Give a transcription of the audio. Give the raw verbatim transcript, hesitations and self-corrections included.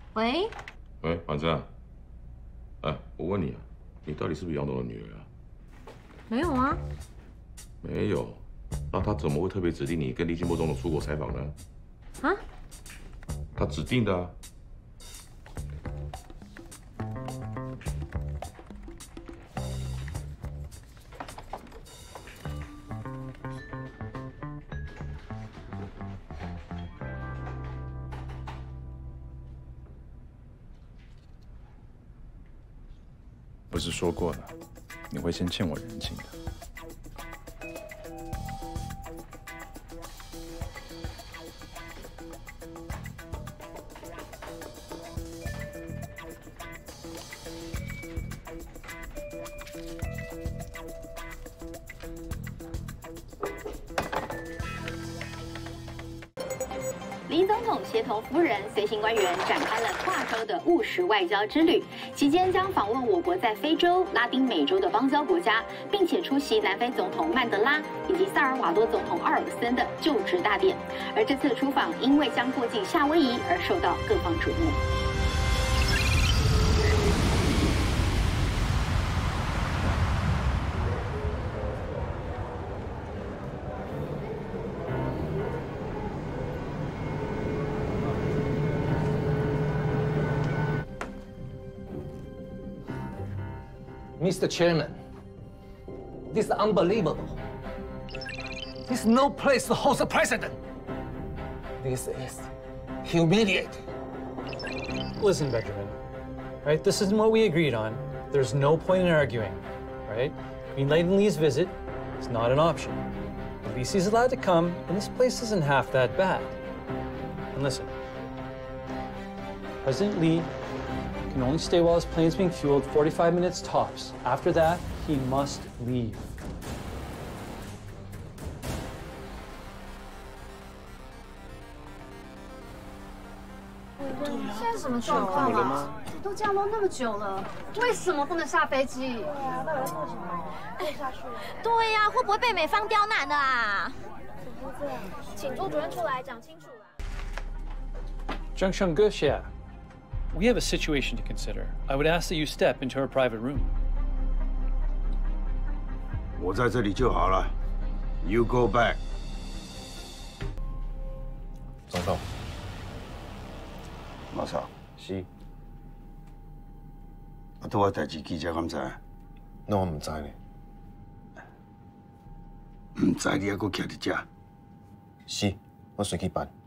喂， 喂，婉珍，哎，我问你啊，你到底是不是杨董的女儿啊？ 没有啊。 没有，那他怎么会特别指定你跟李金波总统出国采访呢？ 啊？ 他指定的啊。 不是说过了，你会先欠我人情的。 李总统协同夫人随行官员展开了跨州的务实外交之旅，期间将访问我国在非洲、拉丁美洲的邦交国家，并且出席南非总统曼德拉以及萨尔瓦多总统奥尔森的就职大典。而这次的出访因为将过境夏威夷而受到各方瞩目。 Mister Chairman, this is unbelievable. This is no place to host a president. This is humiliating. Listen, Benjamin, right? This isn't what we agreed on. There's no point in arguing, right? Greenlighting Lee's visit is not an option. At least he's allowed to come, and this place isn't half that bad. And listen, President Lee can only stay while his plane's being fueled forty-five minutes tops. After that, he must leave. 现在什么状况啊？都降落那么久了，为什么不能下飞机？对啊，到底要做什么？坐下去。 对呀、啊，会不会被美方刁难的啊？ 怎么会这样？请朱主任出来讲清楚啦。 Zheng Shengge, we have a situation to consider. I would ask that you step into her private room. 我在这里就好了。You go back. 总统。 马少， 是。 啊，拄啊代志记者敢知？ 那我唔知呢。 唔知你还阁徛伫遮？ 是，我随去办。